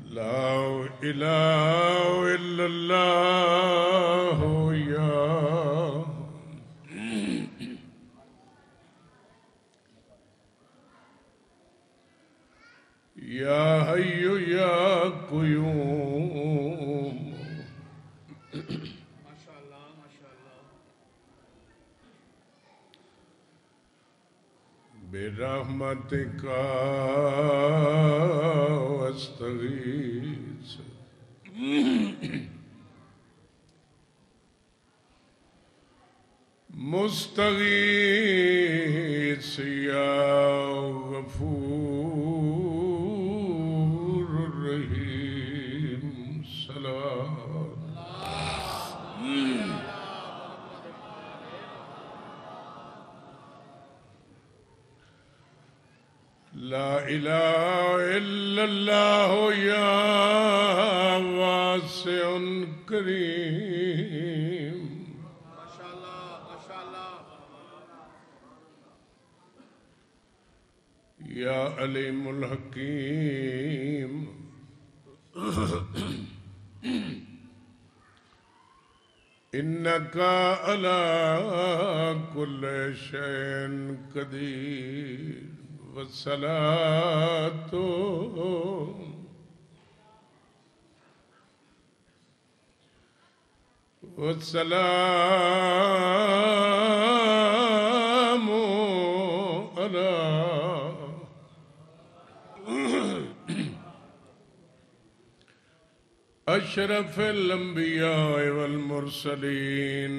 لا إله إلا الله يا حي يا قيوم برحمتك واستغيث مستغيث يا غفور رحيم سلام لا إله إلا الله يا واسع كريم يا عليم الحكيم إنك على كل شيء قدير والصلاة والسلام على أشرف الأنبياء والمرسلين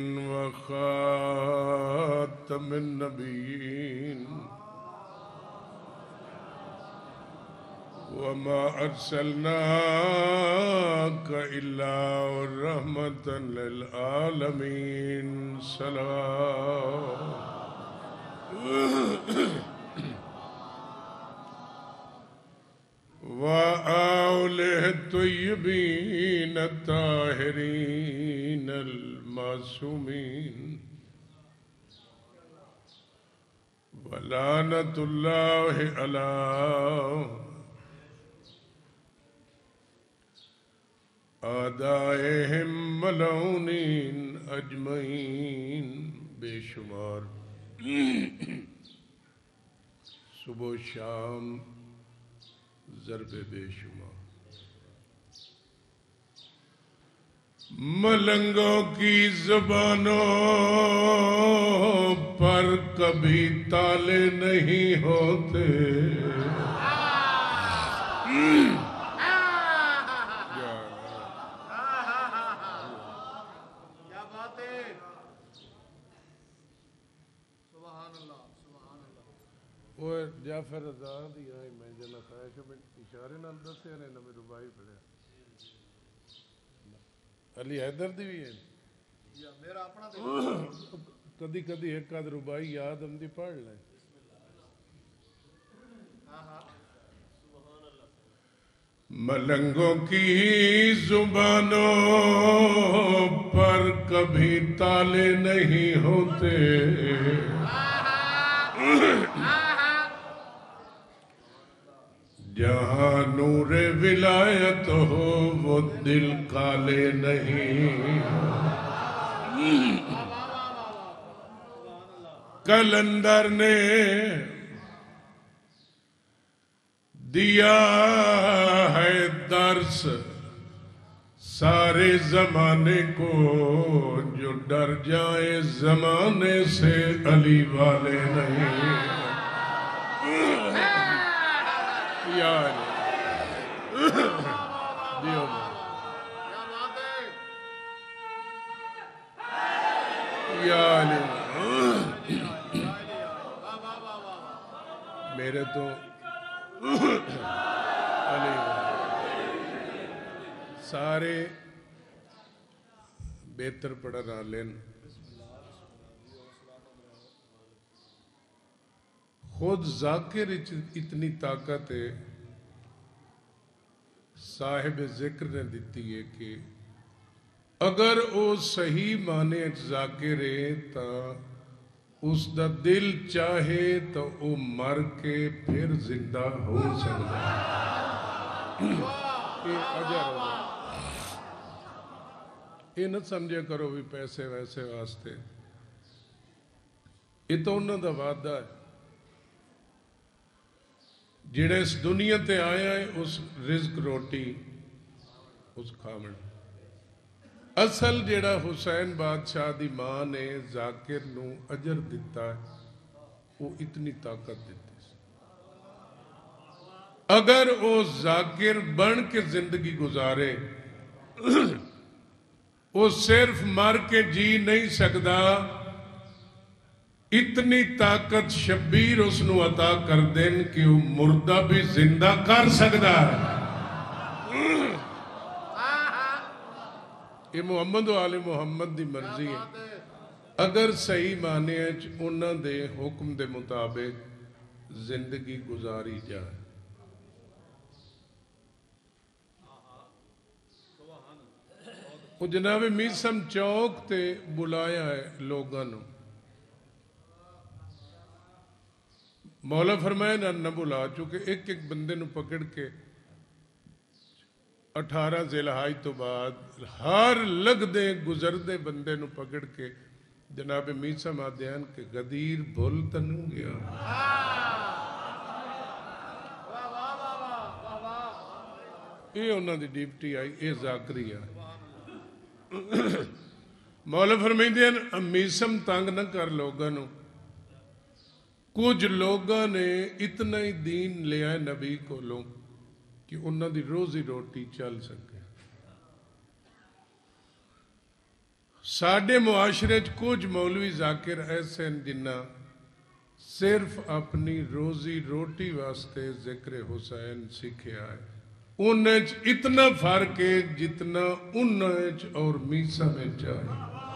وخاتم النبيين وما أرسلناك إلا رحمة للعالمين سلام وآله الطيبين الطاهرين المعصومين ولعنة الله على آدائهم ملعونين اجمعین بے شمار صبح و شام ضرب بے شمار ملنگوں کی زبانوں پر کبھی تالے نہیں ہوتے وہ جعفر آزاد ہی آئی میں جنا خواہش میں اشارے نال دسے رہے نہ میرے بھائی پڑھے علی حیدر دی بھی ہے میرا اپنا کدی کدی ایک آدھ ربائی یاد ہم دی پڑھ لیں ملنگوں کی زبانوں پر کبھی تالے نہیں ہوتے جہاں نور ولایت ہو وہ دل کالے نہیں کلندر نے دیا ہے درس سارے زمانے کو جو ڈر جائے زمانے سے علی والے نہیں یا دیو یا علی میرے تو علی سارے بہتر پڑھنا لین خود ذاکر اتنی طاقت ہے صاحب ذکر نے دیتی ہے کہ اگر او صحیح معنی ذاکر ہے تا اس دا دل چاہے تو او مر کے پھر زندہ ہو سکتا یہ اجر ہوگا. یہ نہ سمجھے کرو بھی پیسے ویسے واسطے. یہ تو انہوں دا وعدہ ہے. جڑے اس دنیا تے آیا ہے اس رزق روٹی اس کھاون. اصل جڑا حسین بادشاہ دی ماں نے ذاکر نو اجر دیتا ہے وہ اتنی طاقت دیتی. اگر وہ ذاکر بن کے زندگی گزارے وہ صرف مر کے جی نہیں سکتا. اتنی طاقت شبیر اس نو عطا کر دین کہ وہ مردہ بھی زندہ کر سکتا ہے. یہ محمد و آل محمد دی مرضی ہے. اگر صحیح معنی انہاں دے حکم دے مطابق زندگی گزاری جائے. وہ جناب میسم چوک تے بلایا ہے لوگاں نو. مولا فرمایا نہ بلا چونکہ ایک ایک بندے نو پکڑ کے 18 ذی الحج تو بعد ہر لگ دے گزر دے بندے نو پکڑ کے جناب میسم آدھیان کہ غدیر بھول تنو گیا. یہ انہوں دی ڈیپٹی آئی یہ ذاکری آئی. مولا فرمائیں میسم تنگ نہ کر لوگاں نو. کچھ لوگاں نے اتنا ہی دین لیا ہے نبی کو لوگ کہ انہوں دی روزی روٹی چل سکے. ساڑھے معاشرے کچھ مولوی ذاکر ایسے ہیں جنہ صرف اپنی روزی روٹی واسطے ذکر حسین سیکھے آئے. انہیں اتنا فرق ہے جتنا انہیں اور میسا میں چاہے.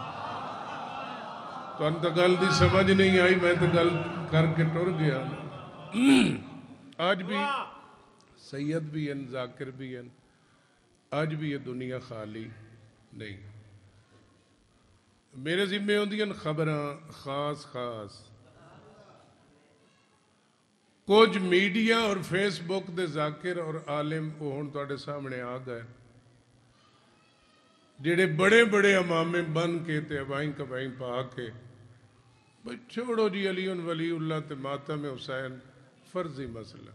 تو انتا گل دی سمجھ نہیں آئی میں تو گل کر کے ٹر گیا. آج بھی سید بھی ہیں ذاکر بھی ہیں. آج بھی یہ دنیا خالی نہیں. میرے ذمہ ہوندی ہیں خبراں خاص خاص. کچھ میڈیا اور فیس بک دے ذاکر اور عالم وہ ہون توڑے سامنے آ گئے جڑے بڑے بڑے امامے بن کے تے ابائیں کبائیں پا کے بھئی چھوڑو جی علی ولی اللہ تے ماتم حسین فرضی مسئلہ.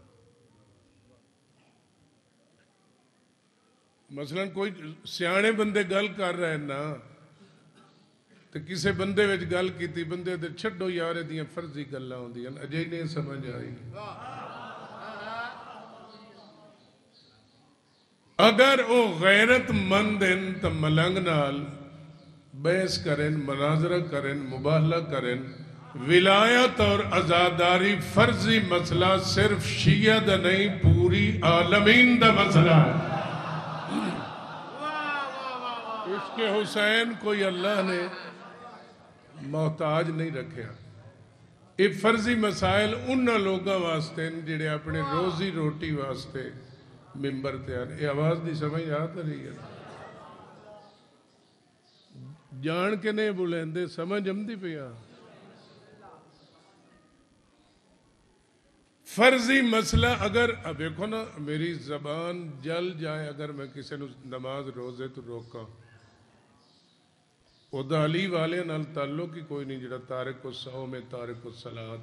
مثلا کوئی سیانے بندے گل کر رہے ہیں نا تو کسے بندے وچ گل کیتی بندے دے چھڑو یارے دیاں فرضی گلہ ہوں دیاں اجے نہیں سمجھ آئی. اگر او غیرت مند ہیں تو ملنگ نال بحث کریں مناظرہ کریں مباہلہ کریں. ولایت اور عزاداری فرضی مسئلہ صرف شیعہ دا نہیں پوری عالمین دا مسئلہ ہے. عشق حسین کوئی اللہ نے محتاج نہیں رکھیا. یہ فرضی مسائل انہاں لوگاں واسطے ہیں جڑے اپنے روزی روٹی واسطے ممبر تیار. یہ آواز دی سمجھ آتا رہی ہے جان کے نہیں بلندے سمجھ ہم دی پیا. فرضی مسئلہ اگر اب دیکھو نا میری زبان جل جائے اگر میں کسی نے نماز روزے تو روکا وہ دا علی والے نال تعلق ہی کوئی نہیں جڑا تارک الصوم میں تارک الصلاۃ.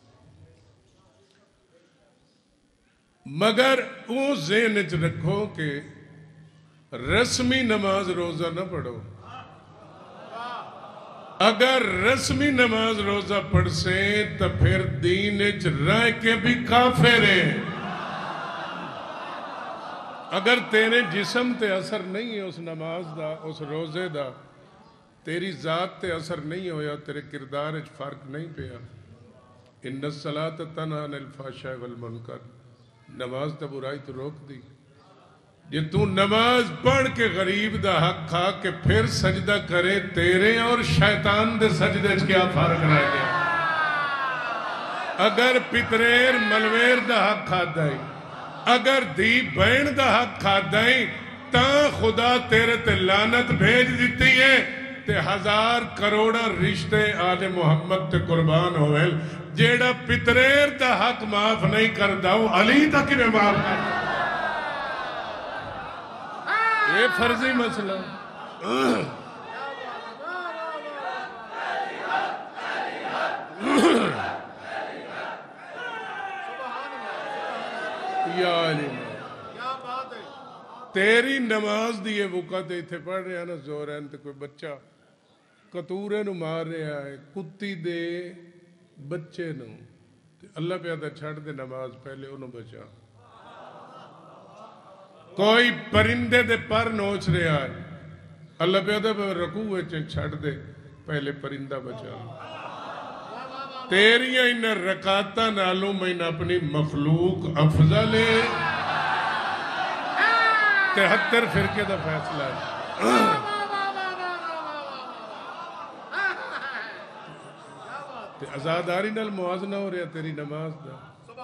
مگر وہ ذہن وچ رکھو کہ رسمی نماز روزہ نہ پڑھو. اگر رسمی نماز روزہ پڑھ سے تو پھر دین وچ رہ کے بھی کافر ہیں. اگر تیرے جسم تے اثر نہیں ہے اس نماز دا اس روزے دا تیری ذات تے اثر نہیں ہویا تیرے کردار وچ فرق نہیں پیا. ان الصلاۃ تنہی عن الفحشاء والمنکر. نماز تے برائی تو روک دی. یہ تو نماز پڑھ کے غریب دا حق کھا کے پھر سجدہ کرے تیرے اور شیطان دے سجدے کیا فرق رہ گیا. اگر پتریر ملویر دا حق کھا دائی اگر دی بین دا حق کھا دائی تا خدا تیرے تے لعنت بھیج دیتی ہے تے 1000 کروڑا رشتے آل محمد تے قربان ہوئے. جیڑا پتریر دا حق معاف نہیں کر داؤ علی تک میں معاف کر. یہ فرضی مسئلہ یا علی تیری نماز دی یہ وقت ایتھے پڑھ رہے ہیں نا زورین تے کوئی بچہ کتورے نو مار رہا ہے کتی دے بچے نو اللہ پیادہ چھڑ دے نماز پہلے انہوں بچا کوئی پرندے دے پر نوچ رہا ہے اللہ پیادہ رکوع چھڑ دے پہلے پرندہ بچا تیریاں ان رکعتاں نالوں میں اپنی مخلوق افضل ہے 73 فرقے دا فیصلہ ہے ازاداری نال موازنہ ہو رہا تیری نماز دا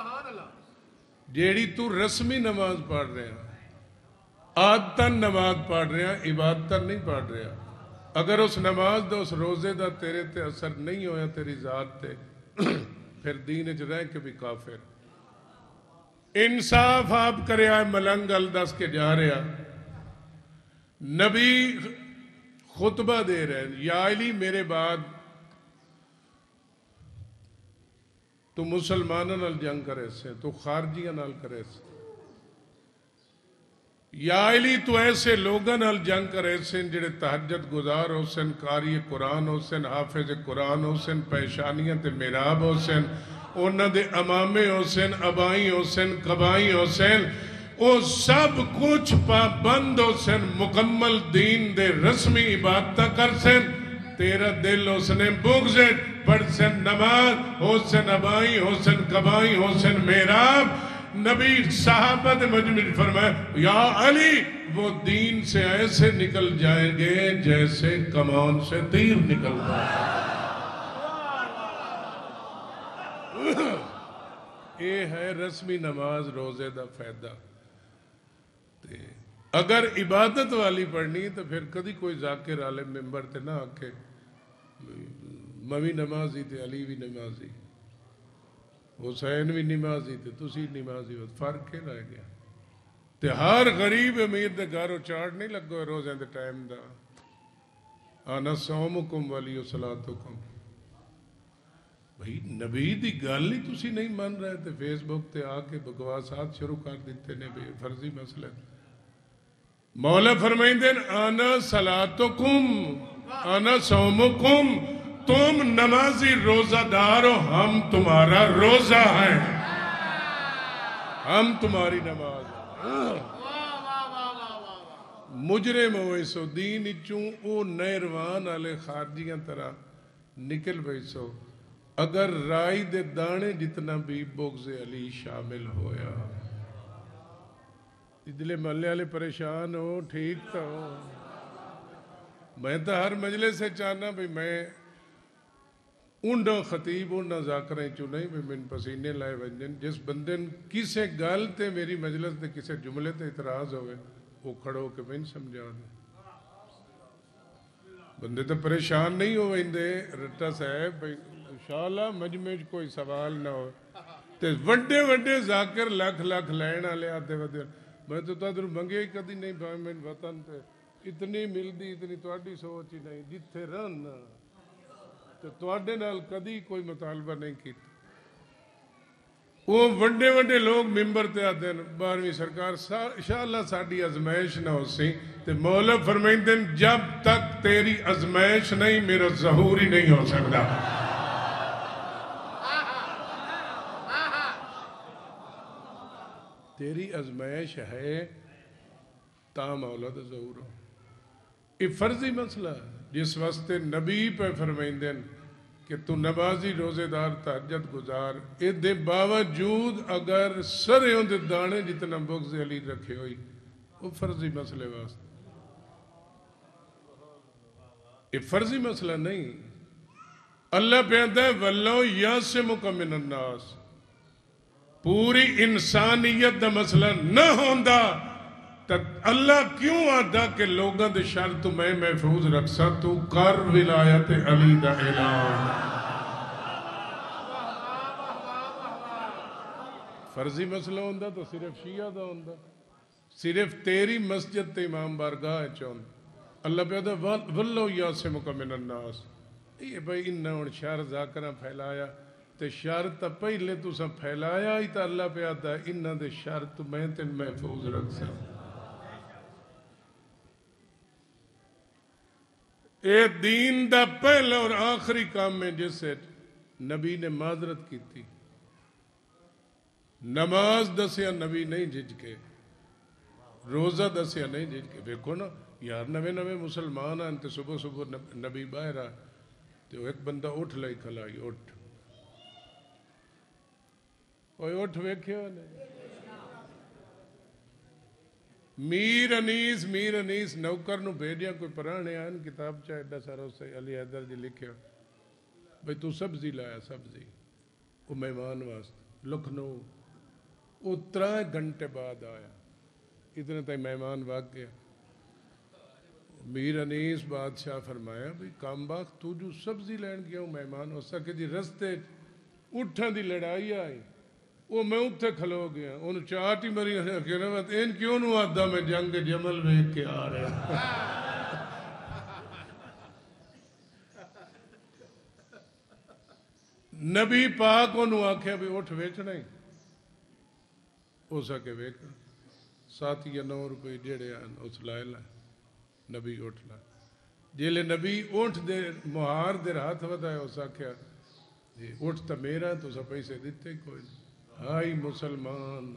جیڑی تو رسمی نماز پڑھ رہے ہیں عادتاً نماز پڑھ رہے ہیں عبادتاً نہیں پڑھ رہے ہیں اگر اس نماز دا اس روزے دا تیرے تے اثر نہیں ہویا تیری ذات تے پھر دین اچ رہ کے بھی کافر انصاف آپ کرے آئے ملنگ الدس کے جا رہے ہیں نبی خطبہ دے رہے ہیں یا علی میرے بعد تو مسلمانوں نال جنگ کرے سے تو خارجیاں نال کرے سے یا علی تو ایسے لوگاں نال جنگ کرے سے جڑے تہجد گزار ہو سن قاری قرآن ہو سن حافظ قرآن ہو سن پیشانیاں تے میراب ہو سن انہاں دے امامے ہو سن ابائی ہو سن قبائی ہو سن وہ سب کچھ پابند ہو سن مکمل دین دے رسمی عبادتہ کر سن تیرا دل ہو سن بغضت پڑھ سن نماز ہو سن ابائی ہو سن قبائی ہو سن میراب نبی صحابہ دے مجمع فرمائے یا علی وہ دین سے ایسے نکل جائیں گے جیسے کمان سے تیر نکلتا ہے یہ ہے رسمی نماز روزے دا فائدہ اگر عبادت والی پڑھنی تو پھر کدی کوئی ذاکر عالم ممبر تے نہ آکے ممی نمازی تے علی بھی نمازی حسین بھی نمازی تے تسی نمازی فرق کے رہ گیا تے ہر غریب امیر دے گھروں چاڑ نہیں لگو روزیں دے ٹائم دا آنا صومکم ولی صلاتکم بھئی نبی دی گل ہی تسی نہیں مان رہے تھے فیس بک تے آکے بکواسات شروع کر دیتے نے بے فرضی مسئلہ مولا فرمائیں دین آنا صلاتکم آنا صومکم تم نمازی روزہ دار ہو ہم تمہارا روزہ ہیں ہم تمہاری نماز ہیں مجرم ہوئے سو دین اچھوں او نیروان آلے خارجیاں طرح نکل بھئی سو اگر رائی دے دانے جتنا بھی بغض علی شامل ہویا ادلے محلے والے پریشان ہو ٹھیک تو ہو میں تو ہر مجلس سے چاہنا بھی میں انڈا خطیب انڈا ذاکریں چو نہیں بھی من پسینے لائے ونجن جس بندن کسے گال تے میری مجلس دے کسے جملے تے اعتراض ہوئے وہ کھڑو کہ میں سمجھا دیں بندے تو پریشان نہیں ہوئے اندے رٹا صاحب انشاءاللہ مجمع کوئی سوال نہ ہو تے وڈے وڈے ذاکر لکھ لکھ لینا لے آتے ودے میں تو تادر منگے ہی کدی نہیں بھائی میں وطن تے اتنی ملدی اتنی توڑی سوچ ہی نہیں جتھے رہنا تو توڑے نال کدی کوئی مطالبہ نہیں کیتا وہ وڈے وڈے لوگ ممبر تے آتے ہیں 12ویں سرکار انشاءاللہ ساڑھی ازمائش نہ ہو سی تے مولا فرمائیں دن جب تک تیری ازمائش نہیں میرا ظہور ہی نہیں ہو سکتا تیری ازمائش ہے تا مولا دا ظہور ہو یہ فرضی مسئلہ جس واسطے نبی پہ فرمائیں دن کہ تو نمازی روزے دار تہجد گزار اے دے باوجود اگر سرے دے دانے جتنا بغض علی رکھے ہوئی وہ فرضی مسئلے واسطے یہ فرضی مسئلہ نہیں اللہ پیدا ہے وَاللَّهُ يَعْصِمُكَ مِنَ النَّاسِ پوری انسانیت دا مسئلہ نہ ہوندا تو اللہ کیوں آدھا کہ لوگاں دے شر تو میں محفوظ رکھسا تو کر ولایت علی دا اعلان فرضی مسئلہ ہوندا تو صرف شیعہ دا ہوندا صرف تیری مسجد تے امام بارگاہ چون اللہ پیدا ولو یاسمک من الناس. یہ بھائی انہاں ہن شر ذاکراں پھیلایا تے شر تا پہلے تساں پھیلایا ہی تا اللہ پیدا انہاں دے شر تو میں تین محفوظ رکھ سا. اے دین دا پہلا اور آخری کام ہے جس سے نبی نے معذرت کی تھی. نماز دسیا نبی نہیں جھجکے, روزہ دسیا نہیں جھجکے. دیکھو نا یار نوے نوے مسلمان ہیں تے صبح صبح نبی باہر آ تو ایک بندہ اٹھ لائی کھلائی اٹھ اوے اٹھ ویکھیا نہیں. میر انیس نوکر نو بھیجیا کوئی پرانے آن کتاب چاہ ایڈا سارا اس سے علی حیدر جی لکھیا بھئی تو سبزی لایا سبزی وہ مہمان واسطے لکھنؤ. وہ 3 گھنٹے بعد آیا اتنے تک مہمان واگ گیا. میر انیس بادشاہ فرمایا بھئی کام باغ تو جو سبزی لین گیا ہوں مہمان ہو سکے جی رستے اٹھاں دی لڑائی آئی وہ میں اتھے کھلو گیا انہوں چاہتی مری ان کیوں نو آدھا میں جنگ جمل ویکھ کے آ رہا. نبی پاک انہوں آکھیا بھی اٹھ ویچنا ہی ہو سکے ویکھ 7 یا 9 روپے جڑے آن اس لائے لائے. نبی اٹھ لا جیلے نبی اٹھ دے مہار دے ہاتھ ودا ہے اس آکھیا جی اٹھ تا میرا تو سا پیسے دیتے کوئی نہیں. ہائی مسلمان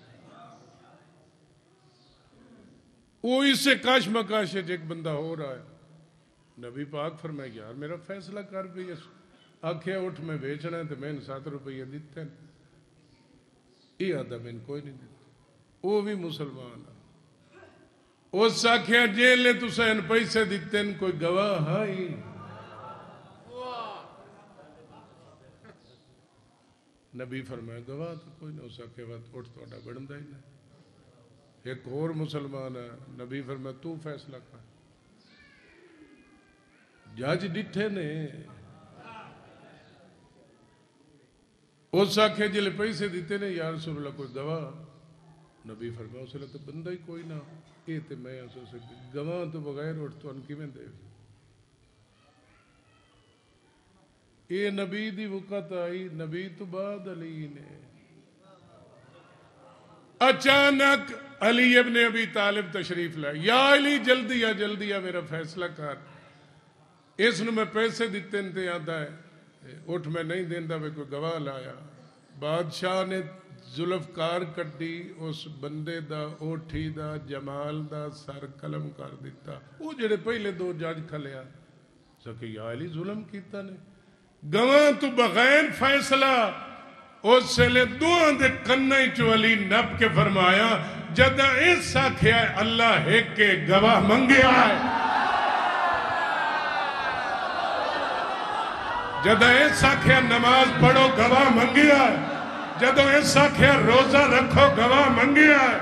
وہ اس سے کاش مکاش ایک بندہ ہو رہا ہے. نبی پاک فرمائے یار میرا فیصلہ کر بھی آکھیا اٹھ میں بیچنا ہے تو میں نے 7 روپے دیتے ہیں یہ آدھا میں نے کوئی نہیں دیتے. وہ بھی مسلمان ہے. اس آکھیا جیلے تو سین پیسے دیتے ہیں کوئی گواہ ہائی نبی فرمایا گواہ تو کوئی نہیں. اس آکھیا بات اٹھ تو اڈا بڑھندہ ہی نہیں. ایک اور مسلمان ہے نبی فرمایا تو فیصلہ کر. جج ڈٹھے نے اس آکھیا جلے پیسے دیتے نے یا رسول اللہ کوئی گواہ. نبی فرمایا اس لئے تو بندہ ہی کوئی نہ یہ تے میں اسو سے گواہ تو بغیر اٹھ تو ان کی میں دے. یہ نبی دی وقت آئی نبی تو بعد علی نے اچانک علی ابن ابی طالب تشریف لائے. یا علی جلدی یا جلدی یا میرا فیصلہ کر. اس نے میں پیسے دیتے انتے آدھا ہے اٹھ میں نہیں دیندہ میں کوئی گواہ لایا. بادشاہ نے ذوالفقار کٹی اس بندے دا اوٹھی دا جمال دا سر قلم کر دیتا. وہ جڑے پہلے 2 جج کھلیا سکے یا علی ظلم کیتا نے گواہ تو بغیر فیصلہ اس سے لے دوہاں دے کنائی چو علی نب کے فرمایا جدہ ایسا کیا ہے اللہ ایک کے گواہ منگے آئے. جدہ ایسا کیا نماز پڑھو گواہ منگے آئے. جدہ ایسا کیا روزہ رکھو گواہ منگے آئے.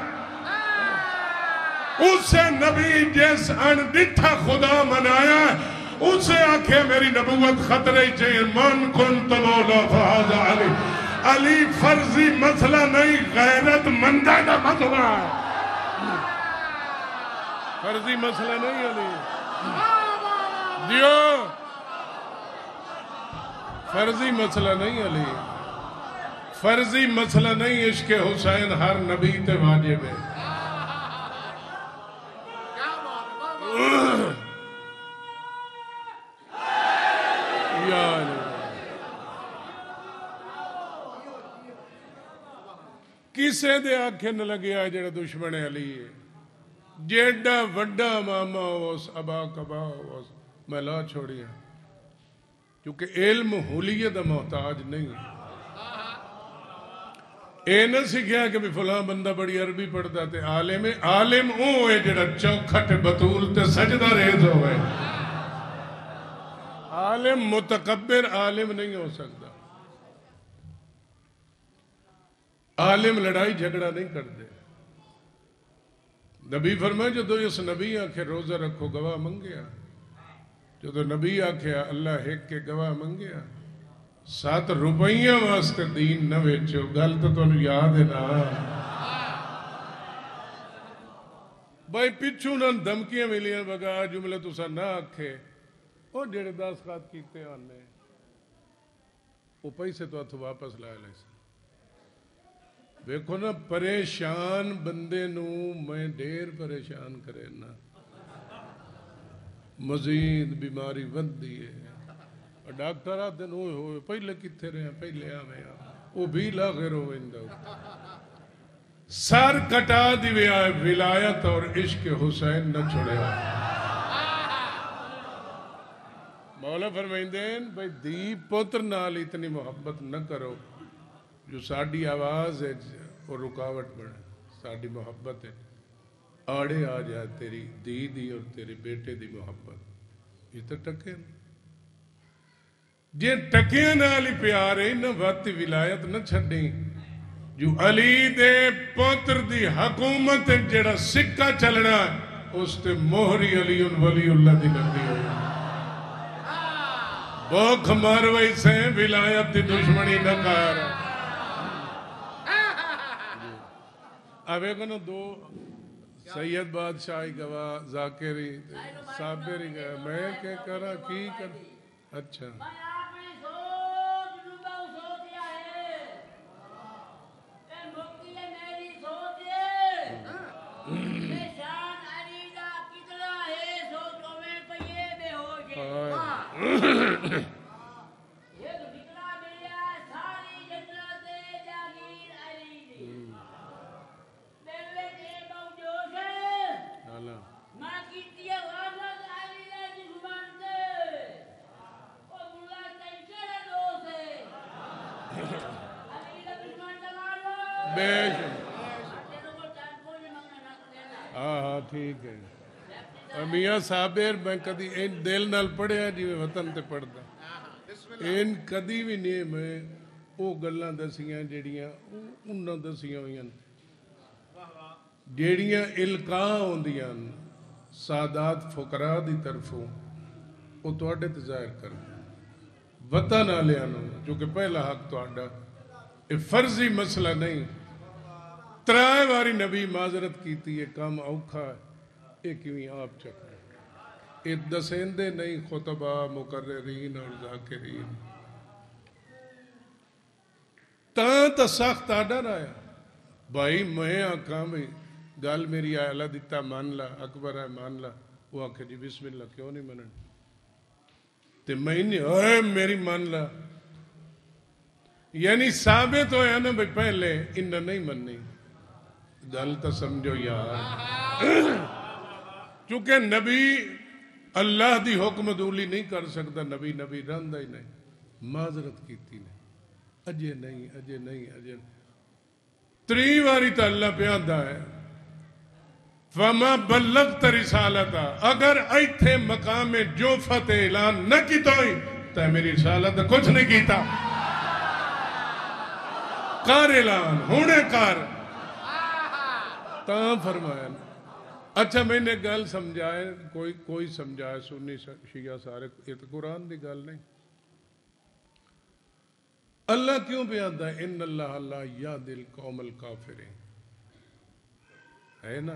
اسے نبی جیس ان ڈٹھا خدا منایا اسے آکھے میری نبوت خطرے چاہیے من کنت مولا فہذا علی. علی فرضی مسئلہ نہیں غیرت مندہ دا مسئلہ ہے. فرضی مسئلہ نہیں علی دیو فرضی مسئلہ نہیں علی فرضی مسئلہ نہیں. عشق حسین ہر نبی تے واجب ہے. کسے دے آنکھیں نہ لگیا جڑا دشمن علی ہے. جیڑا وڈا ماما ہوس ابا کبا ہوس میں لا چھوڑیا کیونکہ علم حلیہ دا محتاج نہیں. اے نہ سکھیا کہ بھی فلاں بندہ بڑی عربی پڑھتا تے عالم ہے. عالم او ہے جڑا چوکھٹ بطول تے سجدہ ریز ہوئے. عالم متکبر عالم نہیں ہو سکتا. عالم لڑائی جھگڑا نہیں کرتے. نبی فرمائے جو اس نبی آنکھے روزہ رکھو گواہ منگیا. جو نبی آنکھے اللہ ایک کے گواہ منگیا. 7 روپیہ واسطے دین نہ ویچو. گل تو انہوں یاد ہے نا بھائی پچھو نہ دھمکیاں ملیاں بگا جملے تسا نہ آکھے وہ جڑے دستخط کیتے آنے وہ پیسے تو ہاتھ واپس لائے لے سن ویکھو نا پریشان بندے نو میں ڈیر پریشان کرے نا مزید بیماری ودی ہے ڈاکٹر آتے ہوئے ہوئے پہلے کتنے رہے پہلے آویں وہ بھی لاغر ہوئے سر کٹا دی ولایت اور عشق حسین نہ چھڑیا مولا فرمائندین بھئی دی پتر نال اتنی محبت نہ کرو جو ساڑی آواز ہے اور رکاوٹ بڑھے ساڑی محبت ہے آڑے آ جائے تیری دی دی اور تیرے بیٹے دی محبت یہ تو ٹکے جے ٹکے نالی پیارے نہ وقت ولایت نہ چھڑیں جو علی دے پوتر دی حکومت جڑا سکہ چلنا ہے اس تے مہری علی ولی اللہ دی لگی ہوئی بوکھ ماروئی سے ولایت دی دشمنی نہ کار ابے کنا دو سید بادشاہی گواہ ذاکری صابری گواہ میں کہ کرا کی کر اچھا ہاں ٹھیک ہے میاں صابر میں کدی ان دل نال پڑھیا جی وطن تے پڑھدا ان کدی بھی نہیں میں وہ گلاں دسیاں جڑیاں انہاں دسیاں ہوئیاں جڑیاں القاء ہوندیاں سادات فقراء دی طرفوں وہ تواڈے تے ظاہر کردے وطن والیاں نوں جو کہ پہلا حق تواڈا یہ فرضی مسئلہ نہیں ترائے واری نبی معذرت کیتی ہے کام اوکھا ہے ایک کیویں آپ چکر یہ دسیندے نہیں خطبہ مقررین اور ذاکرین تا سخت آڈر آیا بھائی میں آکھاں بھائی گل میری آئلہ دیتا مان لا اکبر ہے مان لا وہ آکھے جی بسم اللہ کیوں نہیں منن تے میں نہیں اے میری مان لا یعنی ثابت ہویا نا بھائی پہلے انہاں نہیں مننی گل تو سمجھو یار چونکہ نبی اللہ دی حکم دولی نہیں کر سکتا نبی نبی رہندا ہی نہیں معذرت کیتی نے اجے نہیں تری واری تو اللہ پہ آندا ہے فما بلغت رسالتا اگر ایتھے مقام جو فتح اعلان نہ کیتا ہوئی تو میری رسالت کچھ نہیں کیتا کار اعلان ہونے کار تاں فرمایا اچھا میں نے گل سمجھائے کوئی سمجھائے سنی شیعہ سارے یہ تو قرآن دی گل نہیں اللہ کیوں بیاندا ہے ان اللہ لا یہدی القوم الکافرین ہے نا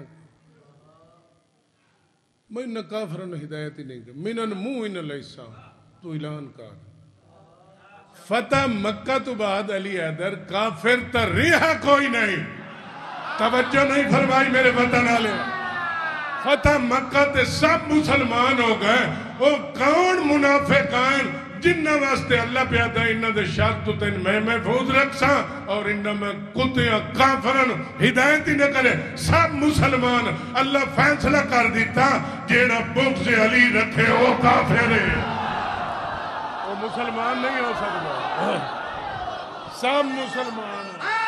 میں نہ کافرن ہدایت ہی نہیں کر منن مومن لیسا تو اعلان کر فتح مکہ تو بعد علی حیدر کافر تا ریحہ کوئی نہیں توجہ نہیں فرمائی میرے وطن والے فتح مکہ تے سب مسلمان ہو گئے وہ کون منافقان جنہ واسطے اللہ پہ آتا ہے انہ دے شرط تو تین میں محفوظ رکھسا اور انہ میں کتیاں کافرن ہدایت ہی نہ کرے سب مسلمان اللہ فیصلہ کر دیتا جیڑا بغض علی رکھے وہ کافر ہے وہ مسلمان نہیں ہو سکتا سب مسلمان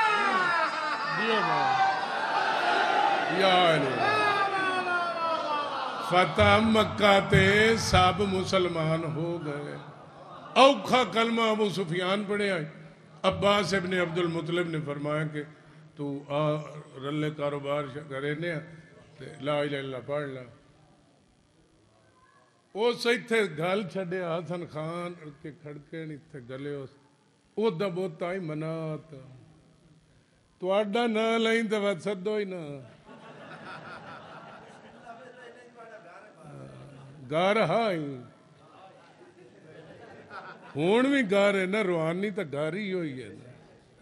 یا علی فتح مکہ تے سب مسلمان ہو گئے اوکھا کلمہ ابو سفیان پڑھے آئے عباس ابن عبد المطلب نے فرمایا کہ تو رلے کاروبار کرے نے لا الہ الا اللہ پڑھ لا وہ سہی تھے گل چھڑے حسن خان کے کھڑکے نہیں تھے گلے او دا بوتا ہی منات تو اڈا نہ لائیں تو بات سدو ہی نہ ਗਾ ਰਹਾ ਹੀ ਹੁਣ ਵੀ ਗਾ ਰਹੇ ਨਾ, ਰੂਹਾਨੀ ਤਾਂ ਗਾ ਹੀ ਹੋਈ ਹੈ ਨਾ।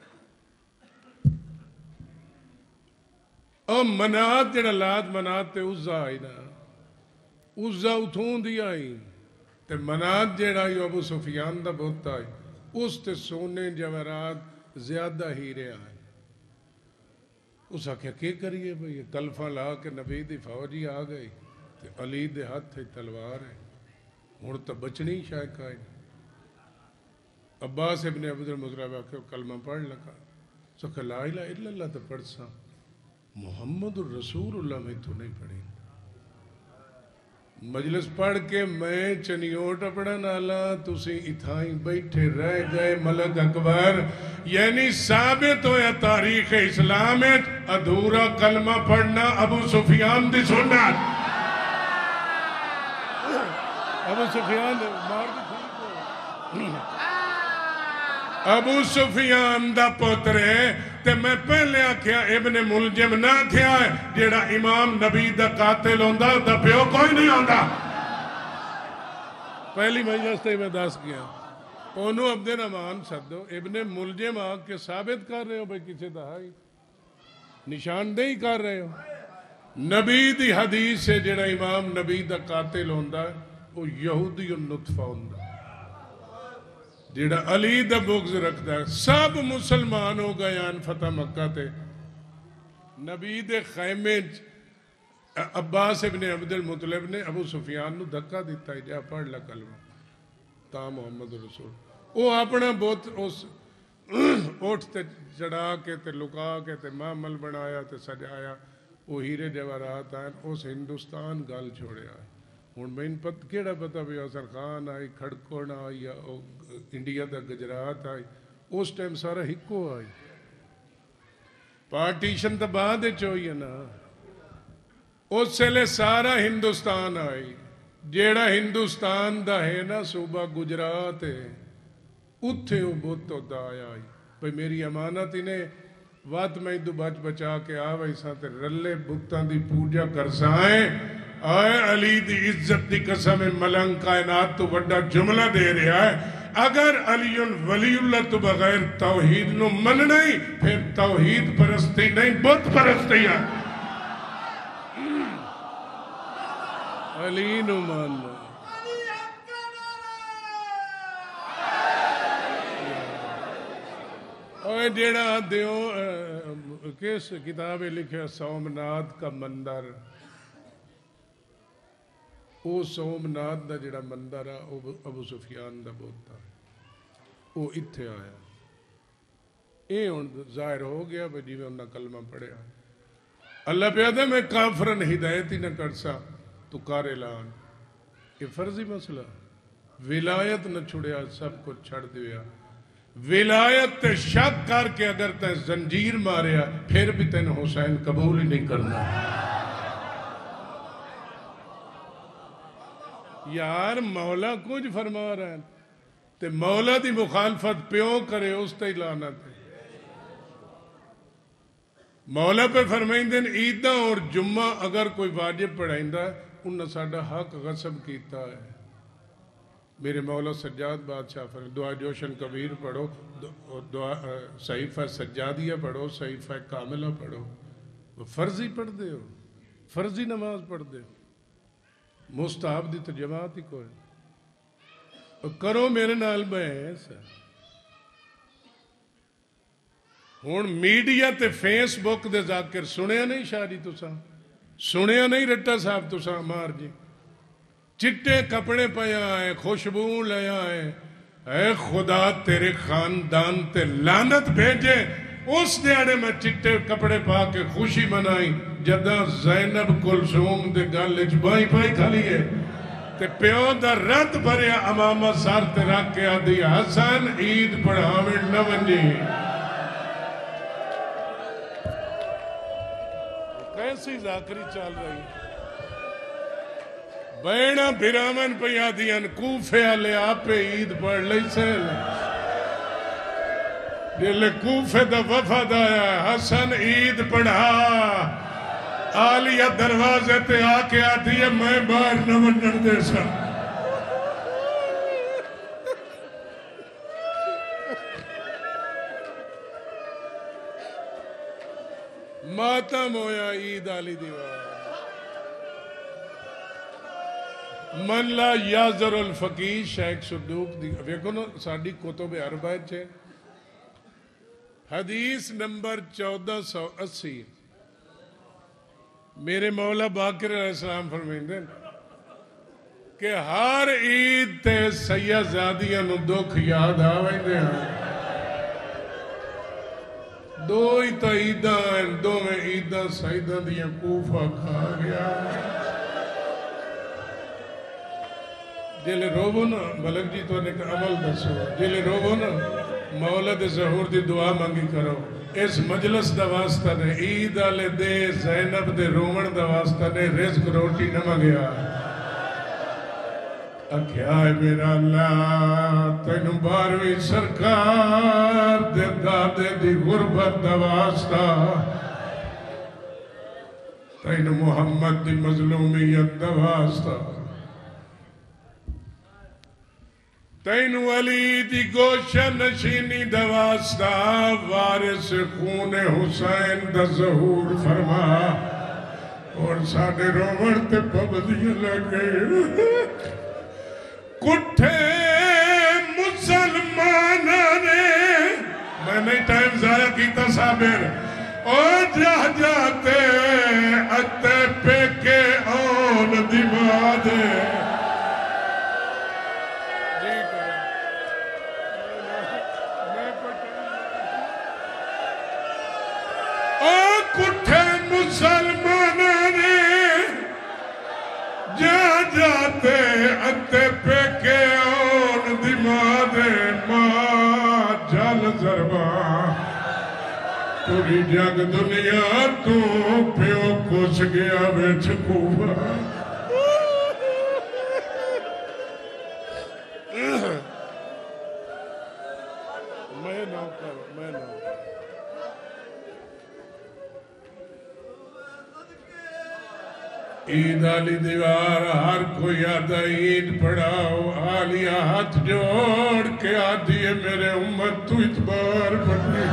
ਉਹ ਮਨਾਤ ਜਿਹੜਾ ਲਾਤ ਮਨਾਤ ਤੇ ਉਜ਼ਾ ਆਈ ਨਾ, ਉਜ਼ਾ ਉਥੋਂ ਦੀ ਆਈ ਤੇ ਮਨਾਤ ਜਿਹੜਾ ਅਬੂ ਸੁਫਿਆਨ ਦਾ ਬੁੱਤ ਆਈ, ਉਸ ਤੇ ਸੋਨੇ ਜਵਾਹਰਾਤ ਜ਼ਿਆਦਾ ਹੀ ਰਿਹਾ ਹੈ। اس آخیا کی کریے بھئی کلفاں لا کے نبی دی فوجی آ گئی تے علی دے ہاتھ تلوار ہے، ہن تو بچنی شاید کا عباس ابن عبد المطلب آخیا کلمہ پڑھ لگا، سو کہ لا الہ الا اللہ تو پڑھ سا، محمد الرسول اللہ میں تو نہیں پڑھی۔ مجلس پڑھ کے میں چنیوٹ اپنا نالا تسی اتھائیں بیٹھے رہ گئے ملک اکبر، یعنی ثابت ہویا تاریخ اسلام ہے ادھورا کلمہ پڑھنا ابو سفیان دی سنت۔ ابو سفیان مار دی ابو سفیان دا پتر ہے تے میں پہلے آکھیا ابن ملجم نہ کیا ہے جیڑا امام نبی دا قاتل ہوندہ دا پیو کوئی نہیں ہوندہ۔ پہلی مجلس تے میں دس گیا انہوں عبد الرحمان صدو ابن ملجم آگ کے ثابت کر رہے ہو بھئی کسی دہائی نشاندہی کر رہے ہو۔ نبی دی حدیث سے جیڑا امام نبی دا قاتل ہوندہ وہ یہودی النطفہ ہوندہ، جیڑا علی دا بغض رکھتا ہے۔ سب مسلمان ہو گئے آن فتح مکہ تے، نبی دے خیمے عباس ابن عبد المطلب نے ابو سفیان نو دھکا دیتا ہے، جا پڑھ لہ کلمہ تا محمد رسول۔ وہ اپنا بہت اس اوٹھ تے چڑھا کے تے لکا کے تے معمل بنایا تے سجایا، وہ ہیرے جواہرات آئیں اس ہندوستان گال چھوڑے آئے۔ ہن میں کیڑا پتہ بھی حسن خان آئی، کھڑکوڑ آئی، انڈیا دا گجرات آئی، اس ٹائم سارا ہکو آئی۔ پارٹیشن تا بعد ہوئی ہے نا، اس سے لے سارا ہندوستان آئی۔ جیڑا ہندوستان دا ہے نا صوبہ گجرات ہے اتھے وہ بہت دا آیا آئی بھئی میری امانت انہیں وقت میں دو بچ بچا کے آوئی ساتھ رلے بھتاں دی پوجا کرسائیں۔ آئے علی دی عزت دی قسم ملنگ کائنات تو بڑا جملہ دے رہا ہے، اگر علی ولی اللہ تو بغیر توحید نو من نہیں پھر توحید پرستی نہیں بت پرستی ہے۔ علی نو مان اور جیڑا دیو کس کتابیں لکھے سومنات کا مندر، وہ سومنات دا جڑا مندر ہے ابو سفیان دا بوتا ہے، وہ اتھے آیا۔ اے ہن ظاہر ہو گیا بھئی جی میں انہاں کلمہ پڑھیا اللہ پیادہ میں کافرن ہدایت ہی نہ کرسا تو کار اعلان۔ یہ فرضی مسئلہ ولایت نہ چھڑیا سب کو چھڑ دیا، ولایت تے شک کر کے اگر تے زنجیر ماریا پھر بھی تین حسین قبول ہی نہیں کرنا۔ یار مولا کچھ فرما رہا ہے تے مولا دی مخالفت پیوں کرے اس تے لعنت ہے۔ مولا پہ فرمائیں دن عیدہ اور جمعہ اگر کوئی واجب پڑھائیں دا انہا ساڑھا حق غصب کیتا ہے۔ میرے مولا سجاد بادشاہ فرمائیں دعا جوشن کبیر پڑھو، صحیفہ سجادیہ پڑھو، صحیفہ کاملہ پڑھو، وہ فرضی پڑھ دے ہو، فرضی نماز پڑھ دے ہو، مستحب دی تو جماعت ہی کوئی کرو میرے نال بحث۔ ہون میڈیا تے فیس بک دے ذاکر سنیا نہیں شاہ جی تساں، سنیا نہیں رٹا صاحب تساں مار جی، چٹے کپڑے پہ آئے خوشبو لے آئے، اے خدا تیرے خاندان تے لعنت بھیجے۔ اس دیاڑے میں چٹے کپڑے پا کے خوشی منائی جدہ زینب کلثوم دے گالج بائی بائی کھلیے تے پیو دا رد بھریا امامہ سار تے رکھ کے آدھی حسن عید پڑھاویں نہ ونجی۔ کیسی ذاکری چال رہی بیڑا بھرامن پہ آدھیان کوفے آلے آپے عید پڑھ لئی سیل جلے کوفے دا وفد آیا حسن عید پڑھا آلیہ دروازے تے آ کے آتی ہے میں باہر نہ ونڈن دے سا ماتم ہویا عید آلی دیوار من لا یازر الفقیر شیخ صدوق دی ویکھو نا ساڑی کتب اربع چھے حدیث نمبر 1480 میرے مولا باقر علیہ السلام فرمائندے کہ ہر عید تے سیدزادیاں نو دکھ یاد آوائندے ہیں دو ہی تا عیداں ہیں دو میں عیداں سیدہ دیاں کوفہ کھا گیا جلے روبو نا ملک جی تو انہیں عمل دسو جلے روبو نا مولد ظہور دی دعا مانگی کرو اس مجلس دا واسطہ نے عید آلے دے زینب دے رومن دا واسطہ نے رزق روٹی نہ مانگیا اکھیا ہے میرا اللہ تینو بارویں سرکار دے دادے دی غربت دا واسطہ تینو محمد دی مظلومیت دا واسطہ تینو علی دی گوشہ نشینی دا واسطہ وارث خون حسین دا ظہور فرما اور ساڑھے رومن تے پابندیاں لگے کٹھے مسلمانہ نے میں نہیں ٹائم ضائع کیتا صابر اور جاتے اتے پہ کے آن دیما دے کٹھے مسلمانہ نے جاتے اتے پہ کے آن دیما دے ماں جل ضرباں پوری جگ دنیا تو پیو کچھ گیا بیچ کوفہ میں نہ کروں میں نہ عید آلی دیوار ہر کوئی آدھا عید پڑھاؤ آلیہ ہاتھ جوڑ کے آدھی ہے میرے امت تو اتبار پڑھنے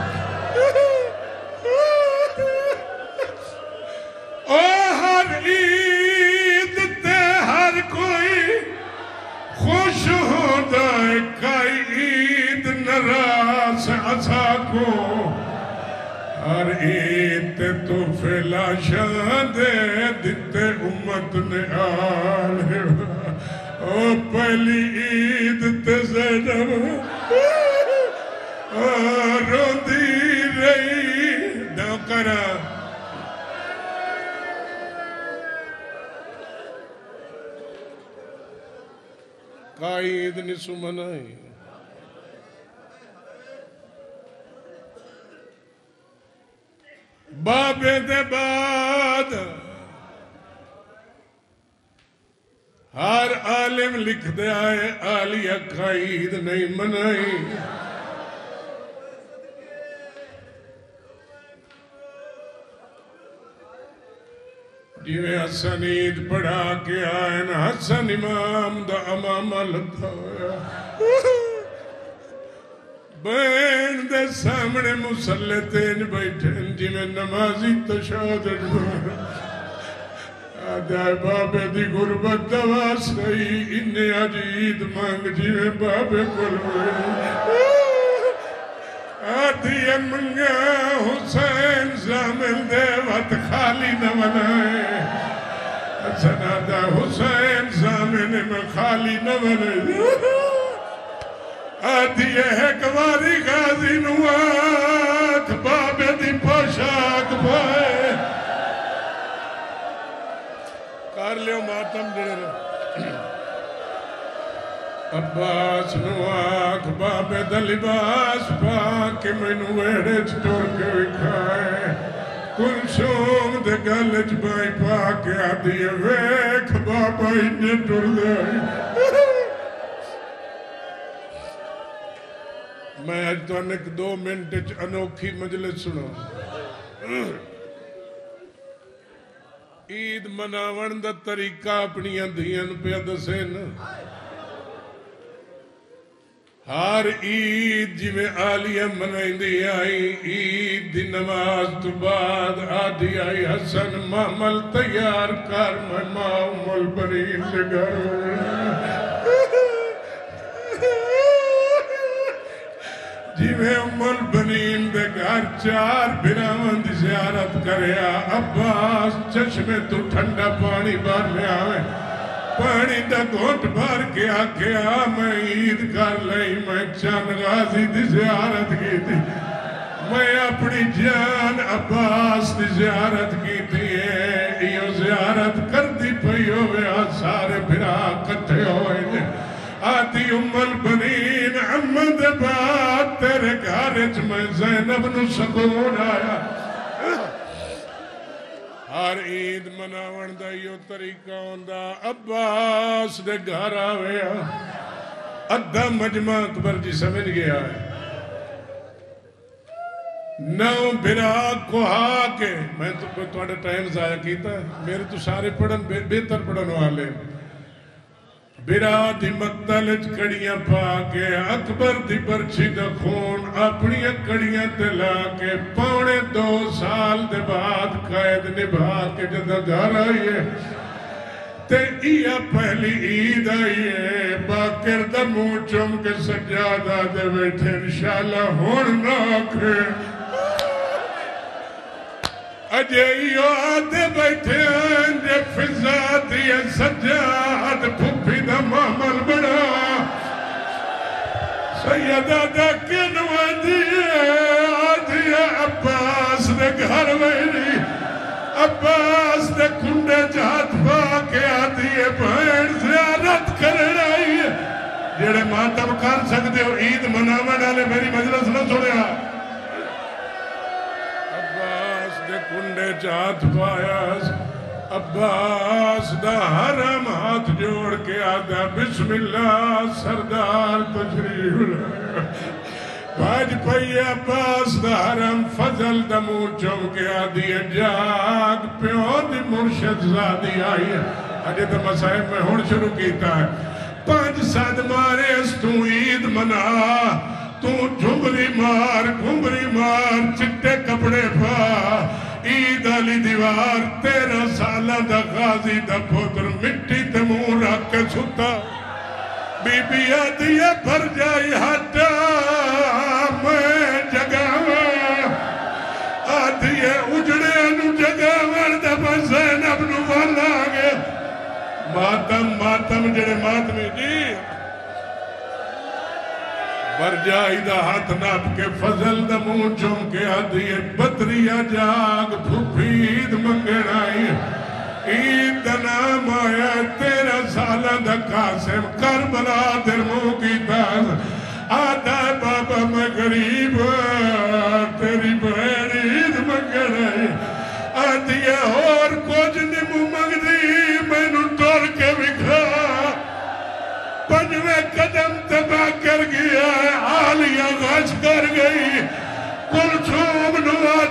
او ہر عید تے ہر کوئی خوش ہوتا ہے کئی عید نراس عصا کو ہر عید تے تو فیلا شان دے دیتے امت نے آلے او پہلی عید تے زینب رو دی رہی نوکرہ کائی عید نسو منائی بابے دے بعد ہر عالم لکھ دے آئے آلیہ کا عید نہیں منائی جیویں حسن عید پڑھا کے آئین حسن امام دا امامہ لگا ہویا بین دے سامنے مسلح تین بیٹھیں جی میں نمازی تشادر آدھائے بابے دی غربت دوا سئی انہیں آج عید مانگ جی میں بابے قربے آدھی منگا حسین زامل دے وقت خالی نہ منائے سنادہ حسین زامل میں خالی نہ منائے آدھی ہے گواری غازی نواک بابے دی پوشاک بھائے کار لیو ماتم جڑے رہے عباس نواک بابے دا لباس پاک میں نویڑے چٹور کے وکھائے کلشوم دے گلچ بائی پاک آدھی ہے ویکھ بابا انہیں ٹر دے میں آج تو انک 2 منٹ انوکھی مجلس سنا عید مناون دا طریقہ اپنی دھیاں پہ دسن ہر عید جی میں آلیہ منائندی آئی عید دی نماز تو بعد آدھی آئی حسن محمل تیار کر میں ام البنین دے گھر جی میں ام البنین دے گھر چار بھراون دی زیارت کریا عباس چشمے تو ٹھنڈا پانی بھر لے آوے پانی دا گھوٹ بھر کے آکھیا میں عید کر لئی میں چند غازی دی زیارت کی تھی میں اپنی جان عباس دی زیارت کی تھی یہ زیارت کر دی پئی ہوئے سارے بھرا کٹھے ہوئے نے آتی ام البنین احمد بات تیرے گھارج میں زینب نو سکون آیا ہر عید مناون دا یو طریقہ ہوندا عباس دے گھر آوے ادھا مجمع اکبر جی سمجھ گیا ہے نو بھرا کوہا کے میں تو اڈا ٹائم ضائع کیتا ہے میرے تو سارے پڑھن بہتر پڑھن والے بھرا دی مقتلج کڑیاں پا کے اکبر دی برچی دا خون اپنی کڑیاں تلا کے 2.5 سال دے بعد قید نبھا کے جدہ گھر آئیے تے ایا پہلی عید آئیے باکر دا منہ چم کے سجادہ دے بیٹھے انشاءاللہ ہون ناکھے اجائیو آدھے بیٹھے انجے فضا دیا سجاد پھپی دا معمل بڑا سیدہ دا کنوہ دیئے آدھیا عباس دے گھر ویلی عباس دے کنڈے جات پا کے آدھیے بہن زیارت کرے رہی جڑے ماتم کر سکتے ہو عید مناوہ ڈالے میری مجلس نہ چھوڑیا کنڈے چاہت پایا عباس دا حرم ہاتھ جوڑ کے آدھا بسم اللہ سردار تشریف لے بھاج پئی عباس دا حرم فضل دا منہ چم کے آدھی جاگ پیو دی مرشد زادی آئی اجے تو مسائب میں ہون شروع کیتا ہے 5 ساتھ مارے اس تو عید منا تو جھمری مار چٹے کپڑے پا عید علی دیوار 13 سالہ دا غازی دا پتر مٹی تے منہ رکھ کے چھتا بی بی آدھیے بھر جائی ہٹا میں جگاواں آدھیے اجڑے انو جگاواں دبا زینب نو والا آگے ماتم جڑے ماتمی جی بھر جائی دا ہاتھ ناپ کے فضل دا منہ چم کے آدھیے بدریہ جاگ پھوپی عید منگن آئی عید دا نام آیا 13 سالہ دا قاسم کربلا در منہ کی تاز آدھا بابا میں غریب تیری بہن عید منگن آئی آدھیے اور کچھ نمو منگ دی میں نو ٹور کے بکھا 5ویں قدم تباہ کر گیا ہے آلیہ غش کر گئی کل چھوم نوار